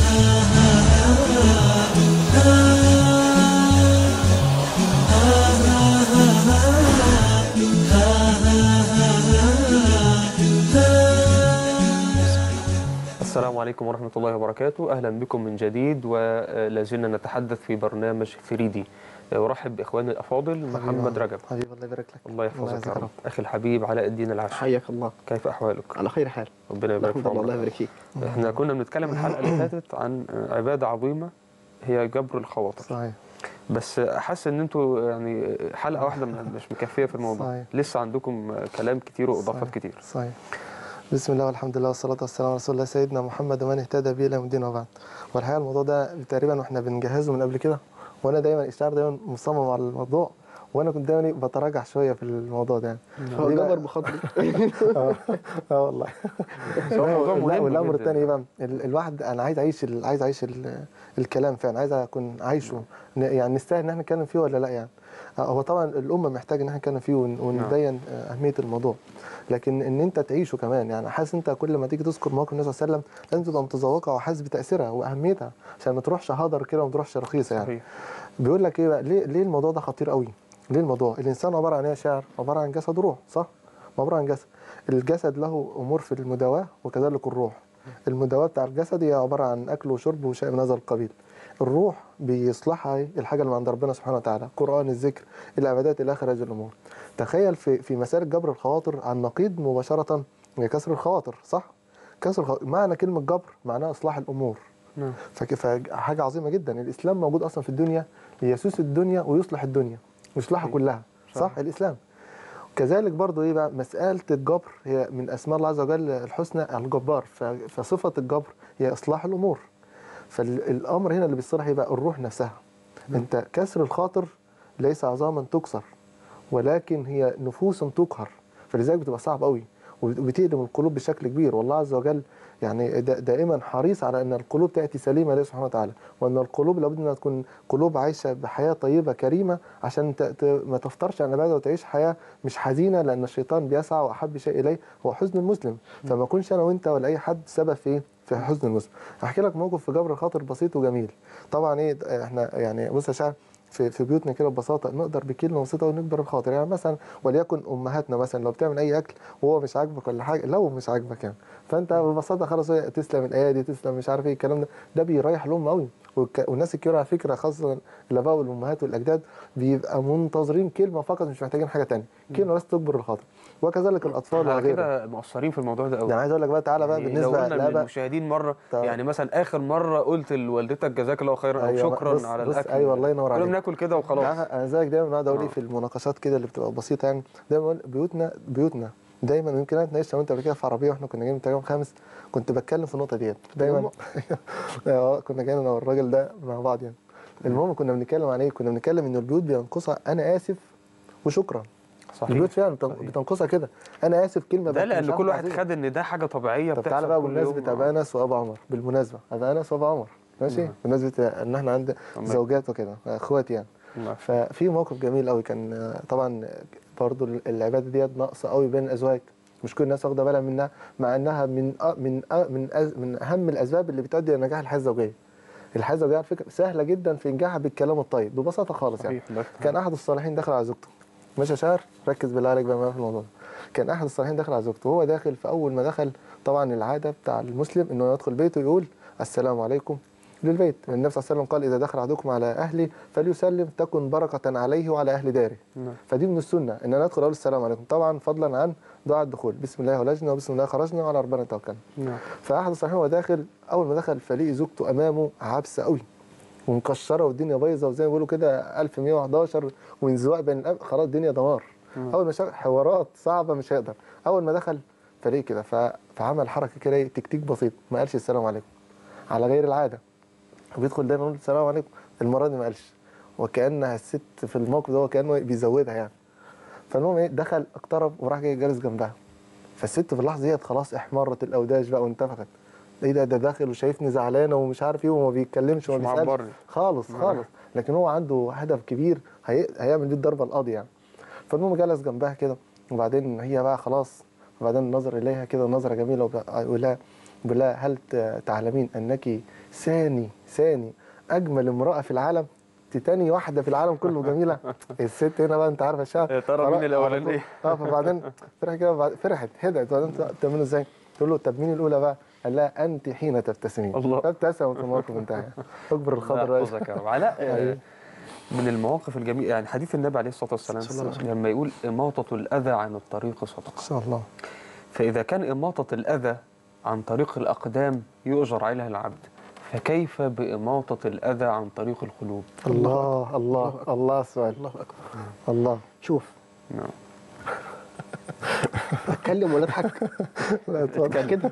السلام عليكم ورحمة الله وبركاته. أهلا بكم من جديد، ولازلنا نتحدث في برنامج 3D. أرحب بإخواني الأفاضل محمد رجب. حبيبي الله يبارك لك. الله يحفظك يا رب. أخي الحبيب علاء الدين العاشر، حياك الله. كيف أحوالك؟ على خير حال. ربنا يبارك فيك. الله يبارك فيك. احنا كنا بنتكلم الحلقة اللي فاتت عن عبادة عظيمة هي جبر الخواطر. صحيح. بس حاسس ان انتوا يعني حلقة واحدة مش مكفية في الموضوع. صحيح. لسه عندكم كلام كتير وإضافات كتير. صحيح. بسم الله والحمد لله والصلاة والسلام على رسول الله سيدنا محمد ومن اهتدى به إلى يوم الدين وبعد. والحقيقة الموضوع ده تقريبا واحنا بنجهزه من قبل كده، وانا دايما الشعر دايما مصمم على الموضوع، وانا كنت دايما بتراجع شويه في الموضوع ده يعني. هو جبر بخاطري. والله. موضوع مهم. والامر الثاني بقى الواحد انا عايز اعيش الكلام فعلا، عايز اكون عايشه، يعني نستاهل ان احنا نتكلم فيه ولا لا يعني. هو طبعا الامه محتاجه ان احنا نتكلم فيه ونبين اهميه الموضوع، لكن ان انت تعيشه كمان. يعني حاسس انت كل ما تيجي تذكر مواقف النبي صلى الله عليه وسلم لازم تبقى متذوقها وحاسس بتاثيرها واهميتها، عشان ما تروحش هدر كده وما تروحش رخيصه يعني. صحيح. بيقول لك ايه بقى، ليه الموضوع ده خطير قوي؟ ليه الموضوع؟ الانسان عباره عن ايه يا شاعر؟ عباره عن جسد وروح، صح؟ عباره عن جسد. الجسد له امور في المداواه وكذلك الروح. المداواه بتاع الجسد هي عباره عن اكل وشرب وشيء من هذا القبيل. الروح بيصلحها الحاجه اللي عند ربنا سبحانه وتعالى، القران، الذكر، العبادات الى اخر هذه الامور. تخيل في مسألة جبر الخواطر عن نقيض مباشرة هي كسر الخواطر، صح؟ كسر الخواطر معنى كلمة جبر معناها إصلاح الأمور. فحاجة عظيمة جدا. الإسلام موجود أصلا في الدنيا ليسوس الدنيا ويصلح الدنيا ويصلحها كلها، صح؟ الإسلام. كذلك برضو إيه بقى، مسألة الجبر هي من أسماء الله عز وجل الحسنى الجبار، فصفة الجبر هي إصلاح الأمور. فالأمر هنا اللي بيصلح إيه بقى؟ الروح نفسها. أنت كسر الخاطر ليس عظاما تكسر، ولكن هي نفوس تقهر، فلذلك بتبقى صعب قوي وبتقلم القلوب بشكل كبير. والله عز وجل يعني دائما حريص على ان القلوب تاتي سليمه لله سبحانه وتعالى، وان القلوب لابد انها تكون قلوب عايشه بحياه طيبه كريمه، عشان ما تفترش عن العباده وتعيش حياه مش حزينه، لان الشيطان بيسعى واحب شيء اليه هو حزن المسلم، فما اكونش انا وانت ولا اي حد سبب في ايه؟ في حزن المسلم. هحكي لك موقف في جبر الخاطر بسيط وجميل. طبعا ايه احنا يعني بص يا شعب، في بيوتنا كده ببساطه نقدر بكلمه بسيطه ونجبر الخاطر. يعني مثلا وليكن امهاتنا مثلا لو بتعمل اي اكل وهو مش عاجبك ولا حاجه، لو مش عاجبك يعني، فانت ببساطه خلاص تسلم الايادي، تسلم مش عارف ايه الكلام ده بيريح الام قوي. والناس الكبيره على فكره خاصه الاباء والامهات والاجداد بيبقى منتظرين كلمه فقط، مش محتاجين حاجه ثانيه، كلمه بس تجبر الخاطر. وكذلك الاطفال على وغيرهم. كده مقصرين في الموضوع ده قوي. يعني عايز اقول لك بقى، تعالى بقى يعني بالنسبه لو قلنا للاباء للمشاهدين مره، طبعا. يعني مثلا اخر مره قلت لوالدتك جزاك الله خيرا او أيوة شكرا على بص الاكل. ايوه الله ينور عليك. كنا بناكل كده وخلاص. انا زيك دايما بقعد اقول في المناقشات كده اللي بتبقى بسيطه، يعني دايما اقول بيوتنا دايما. يمكن انا اتناقشت وانت قبل كده في عربيه واحنا كنا جايين من تجمع خامس، كنت بتكلم في النقطه ديت دايما. كنا جايين انا والراجل ده مع بعض يعني. المهم كنا بنتكلم عن ايه؟ كنا بنتكلم ان البيوت بينقصها انا اسف وشكرا. صحيح. البيوت فعلا بتنقصها كده، انا اسف كلمه ده لان كل واحد عزيزة. خد ان ده حاجه طبيعيه طب بتحصل تعالى بقى كل يوم. بمناسبه ابا انس وابا عمر، بالمناسبه ابا انس وابا عمر ماشي، بمناسبه ان احنا عند زوجات وكده اخوات يعني. ففي موقف جميل قوي كان طبعا برضو العباده ديت ناقصه قوي بين الازواج، مش كل الناس واخده بالها منها، مع انها من اهم الاسباب اللي بتؤدي الى نجاح الحياه الزوجيه. الحياه الزوجيه على فكره سهله جدا في انجاحها بالكلام الطيب ببساطه خالص يعني. كان احد الصالحين دخل على زوجته، ماشي يا شهر ركز بالله عليك بقى في الموضوع ده. كان احد الصالحين دخل على زوجته، وهو داخل فاول ما دخل طبعا العاده بتاع المسلم انه يدخل بيته يقول السلام عليكم للبيت. النبي صلى الله عليه وسلم قال اذا دخل احدكم على اهله فليسلم تكن بركه عليه وعلى اهل داره. فدي من السنه ان انا ادخل اقول السلام عليكم، طبعا فضلا عن دعاء الدخول، بسم الله ولجنا وبسم الله خرجنا وعلى ربنا توكلنا. فاحد الصالحين وهو داخل اول ما دخل فلقي زوجته امامه عابسه قوي ومكشره والدنيا بايظه، وزي ما بيقولوا كده 1111 وانزواء بين خلاص الدنيا دمار. اول ما شاف حوارات صعبه مش هيقدر، اول ما دخل فريق كده فعمل حركه كده تكتيك بسيط، ما قالش السلام عليكم على غير العاده، بيدخل دايما يقول السلام عليكم، المره دي ما قالش، وكانها الست في الموقف ده وكانه بيزودها يعني. فالمهم ايه، دخل اقترب وراح جاي جالس جنبها، فالست في اللحظه ديت خلاص احمرت الاوداج بقى وانتفخت، ايه ده داخل وشايفني زعلانه ومش عارف ايه وما بيتكلمش وما بيسالش خالص. لكن هو عنده هدف كبير هيعمل بيه الضربه القاضيه يعني. فالمهم جلس جنبها كده، وبعدين هي بقى خلاص، وبعدين نظر اليها كده نظره جميله ويقول لها بلا هل تعلمين أنك ثاني أجمل امرأة في العالم؟ تاني واحدة في العالم كله جميلة. الست هنا بقى أنت عارفة الشعب، يا ترى مين الأولانية؟ فبعدين فرحت كده، فرحت هدأت. وبعدين تعمله إزاي؟ تقول له طب مين الأولى بقى؟ قال لها أنت حين تبتسمين. الله. فابتسمت الموقف انتهى. أكبر الخضر. لا يحفظك يا رب. علاء، أيوه. من المواقف الجميلة يعني حديث النبي عليه الصلاة والسلام لما يقول إماطة الأذى عن الطريق صدقة. إن شاء الله. فإذا كان إماطة الأذى عن طريق الأقدام يؤجر عليها العبد، فكيف بإماطة الأذى عن طريق القلوب؟ الله الله الله السؤال. الله أكبر. الله. شوف، نعم. اتكلم ولا اضحك؟ لا اتفضل كده.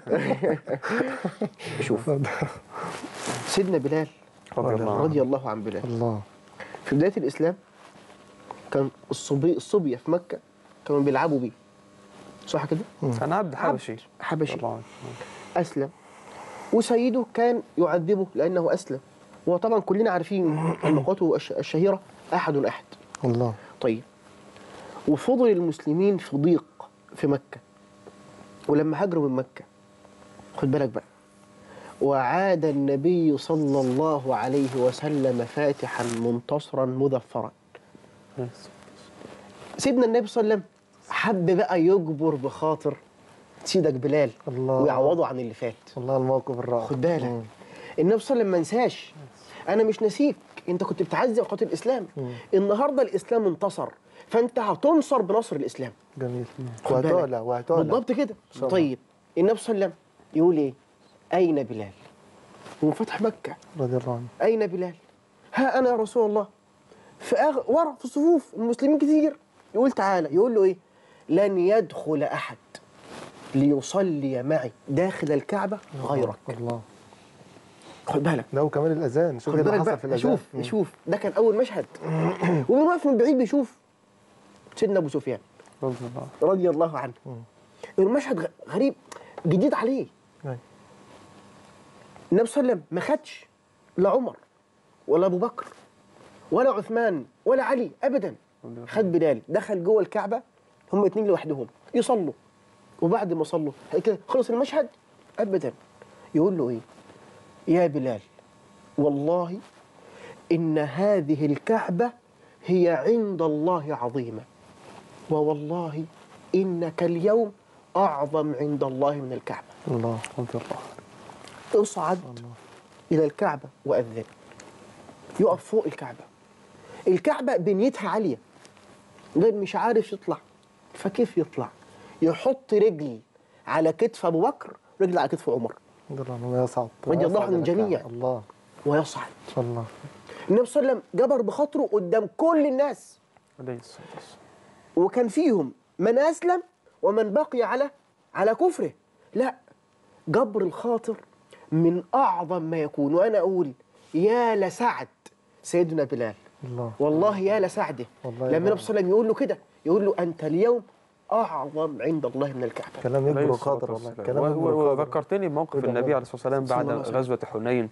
شوف، سيدنا بلال رضي الله عن بلال الله. في بداية الإسلام كان الصبية في مكة كانوا بيلعبوا بيه، صح كده؟ كان عبد حبشي. حبشي طبعا. أسلم، وسيده كان يعذبه لأنه أسلم، وطبعا كلنا عارفين مقاته الشهيرة أحد أحد. الله. طيب، وفضل المسلمين في ضيق في مكة، ولما هاجروا من مكة خد بالك بقى، وعاد النبي صلى الله عليه وسلم فاتحا منتصرا مظفرا. سيدنا النبي صلى الله عليه وسلم حب بقى يجبر بخاطر سيدك بلال الله. ويعوضه عن اللي فات. الله الموقف الرائع. خد بالك، النبي صلى الله عليه وسلم ما نساش، انا مش ناسيك، انت كنت بتعذب قاتل الاسلام، النهارده الاسلام انتصر، فانت هتنصر بنصر الاسلام. جميل. خد بالك. وهتولى بالضبط كده. طيب، النبي صلى الله عليه وسلم يقول ايه؟ اين بلال؟ هو فتح مكه، رضي الله عنه. اين بلال؟ ها انا يا رسول الله، ورا في الصفوف المسلمين كتير. يقول تعالى، يقول له ايه؟ لن يدخل احد ليصلي معي داخل الكعبة غيرك. الله. خد بالك. ده وكمان الأذان، شوف ايه اللي حصل في الأذان. شوف ده كان أول مشهد، ومن واقف من بعيد بيشوف سيدنا أبو سفيان رضي الله عنه. المشهد غريب جديد عليه. النبي صلى الله عليه وسلم ما خدش لا عمر ولا أبو بكر ولا عثمان ولا علي أبدا، خد بلال، دخل جوه الكعبة هم اتنين لوحدهم يصلوا، وبعد ما صلوا كده خلص المشهد ابدا، يقول له ايه؟ يا بلال، والله ان هذه الكعبه هي عند الله عظيمه، ووالله انك اليوم اعظم عند الله من الكعبه. الله. اصعد الى الكعبه واذن. يقف فوق الكعبه، الكعبه بنيتها عاليه، ده مش عارف يطلع، فكيف يطلع؟ يحط رجل على كتف ابو بكر، رجل على كتف عمر، ويصعد رضي الله عن الجميع. الله. ويصعد. الله. النبي صلى الله عليه وسلم جبر بخاطره قدام كل الناس، وكان فيهم من اسلم ومن بقي على كفره. لا، جبر الخاطر من اعظم ما يكون. وانا اقول يا لسعد سيدنا بلال، الله. والله يا لسعده لما النبي صلى الله عليه وسلم يقول له كده، يقول له انت اليوم أعظم عند الله من الكعبة. كلام يجبر خاطر والله. كلام يجبر خاطر. وذكرتني بموقف النبي عليه الصلاة والسلام بعد غزوة حنين.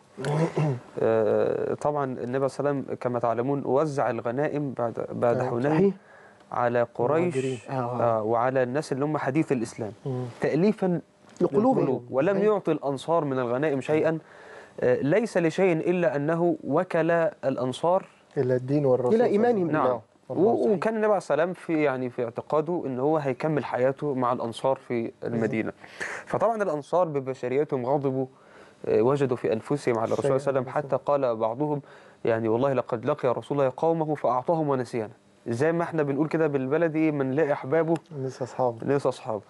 طبعا النبي عليه الصلاة والسلام كما تعلمون وزع الغنائم بعد حنين على قريش وعلى الناس اللي هم حديث الإسلام تأليفا لقلوبهم، ولم يعطي الأنصار من الغنائم شيئا، ليس لشيء إلا أنه وكل الأنصار إلى الدين والرسول، إلى إيمانهم. نعم. وكان النبي عليه السلام في اعتقاده ان هو هيكمل حياته مع الانصار في المدينه. فطبعا الانصار ببشريتهم غضبوا، وجدوا في انفسهم على الرسول صلى الله عليه وسلم، حتى قال بعضهم يعني والله لقد لقي رسول الله قومه فاعطاهم ونسينا. زي ما احنا بنقول كده بالبلدي، من لاقي احبابه نسى اصحابه.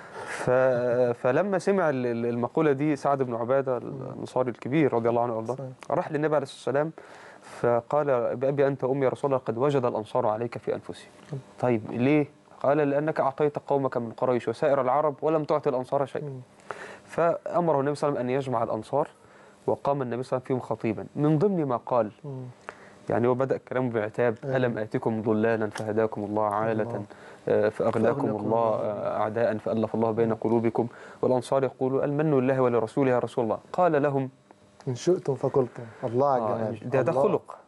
فلما سمع المقوله دي سعد بن عباده الانصاري الكبير رضي الله عنه وارضاه، راح للنبي عليه الصلاه والسلام فقال بأبي أنت أمي يا رسول الله قد وجد الأنصار عليك في أنفسهم. طيب ليه؟ قال لأنك أعطيت قومك من قريش وسائر العرب ولم تعطي الأنصار شيئا. فأمره النبي صلى الله عليه وسلم أن يجمع الأنصار، وقام النبي صلى الله عليه وسلم فيهم خطيبا. من ضمن ما قال، يعني هو بدأ كلامه بعتاب: ألم آتكم ضلالا فهداكم الله، عالة فأغناكم الله، أعداء فألف الله بين قلوبكم. والأنصار يقولوا المن لله ولرسوله يا رسول الله. قال لهم: إن شئتم فقلتم. الله على الجمال. ده خلق.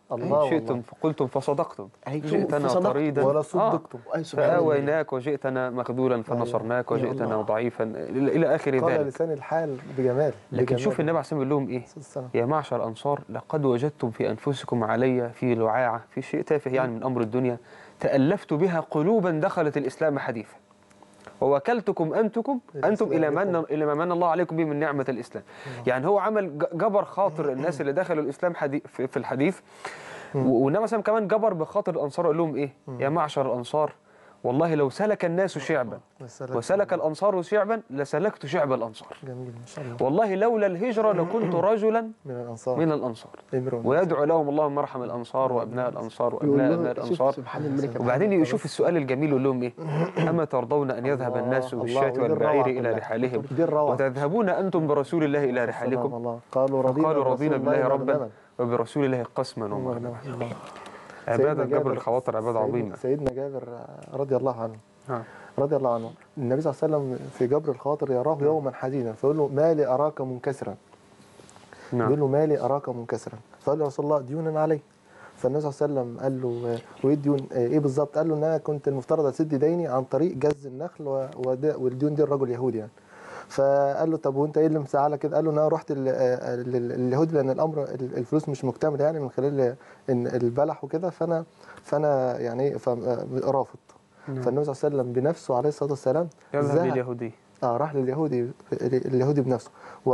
الله شئتم والله. فقلتم فصدقتم، أي جئتنا فصدقتم. طريدا ولا صدقتم. أي سبحان الله. فآويناك وجئتنا مخذولا فنصرناك يا وجئتنا الله. ضعيفا إلى آخر قال ذلك. لسان الحال بجمال. لكن شوف بجمال. النبي عليه الصلاة والسلام بيقول لهم إيه؟ السلام. يا معشر الأنصار لقد وجدتم في أنفسكم علي في لعاعة، في شيء تافه يعني من أمر الدنيا، تألفت بها قلوبا دخلت الإسلام حديثا، ووكلتكم أنتم إلى ما من الله عليكم به من نعمة الإسلام. يعني هو عمل جبر خاطر الناس اللي دخلوا الإسلام في الحديث، والنبي مثلا كمان جبر بخاطر الأنصار، قال لهم إيه؟ يا معشر الأنصار والله لو سلك الناس شعبا وسلك الأنصار شعبا لسلكت شعب الأنصار. جميل ما شاء الله. والله لولا الهجرة لكنت رجلا من الأنصار. ويدعو لهم اللهم ارحم الأنصار وأبناء الأنصار وأبناء أبناء الأنصار. سبحان الملك. وبعدين يشوف السؤال الجميل يقول لهم إيه؟ أما ترضون أن يذهب الناس بالشاة والبعير إلى رحالهم وتذهبون أنتم برسول الله إلى رحالكم؟ قالوا رضينا بالله ربا وبرسول الله قسما ومغنما. عبادة جبر الخواطر عبادة عظيمة. سيدنا جابر رضي الله عنه رضي الله عنه، النبي صلى الله عليه وسلم في جبر الخواطر يراه يوما حزينا فيقول له ما لي أراك منكسرا. يقول له ما لي أراك منكسرا، فقال له رسول الله ديونا علي. فالنبي صلى الله عليه وسلم قال له وايه الديون؟ ايه بالظبط؟ قال له ان انا كنت المفترض اسد ديني عن طريق جز النخل والديون دي الرجل يهودي يعني. فقال له طب وانت ايه اللي مساعدك كده؟ قال له ان انا رحت لليهود لان الامر الفلوس مش مكتمله يعني من خلال البلح وكده، فانا يعني رافض. فالنبي صلى الله عليه وسلم بنفسه عليه الصلاه والسلام يذهب لليهودي. راح اليهودي بنفسه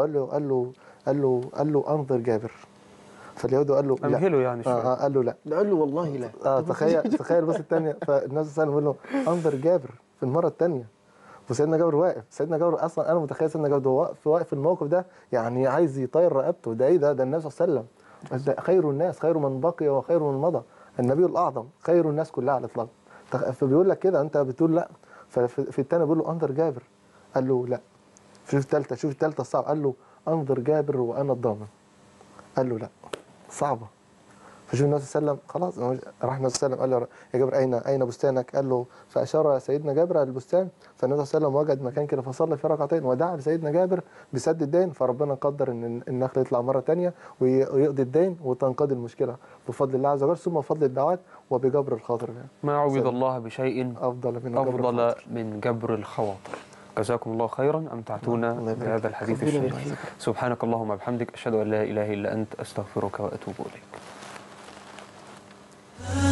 وقال له انظر جابر. فاليهودي قال له لا. امهله يعني شويه. قال له لا. قال له والله لا. تخيل بص الثانيه. فالنبي صلى الله عليه وسلم بيقول له انظر جابر في المره الثانيه. وسيدنا جابر واقف. سيدنا جابر اصلا انا متخيل سيدنا جابر واقف في الموقف ده يعني عايز يطير رقبته. ده ايه ده النبي صلى الله عليه وسلم خير الناس، خير من بقي وخير من مضى، النبي الاعظم، خير الناس كلها على الاطلاق. فبيقول لك كده انت بتقول لا. ففي الثانيه بيقول له انظر جابر. قال له لا. شوف الثالثه الصعب. قال له انظر جابر وانا الضامن. قال له لا صعبه. فشوف النبي صلى الله عليه وسلم خلاص راح النبي صلى الله عليه وسلم قال له يا جابر اين بستانك؟ قال له فاشار سيدنا جابر على البستان. فالنبي صلى الله عليه وسلم وجد مكان كده فصلى في ركعتين ودعا لسيدنا جابر بسد الدين، فربنا قدر ان النخل يطلع مره ثانيه ويقضي الدين وتنقضي المشكله بفضل الله عز وجل، ثم بفضل الدعوات وبجبر الخاطر. ما عبد الله بشيء افضل من جبر الخواطر. جزاكم الله خيرا، امتعتونا بهذا الحديث الشريف. سبحانك اللهم وبحمدك، اشهد ان لا اله الا انت، استغفرك واتوب اليك.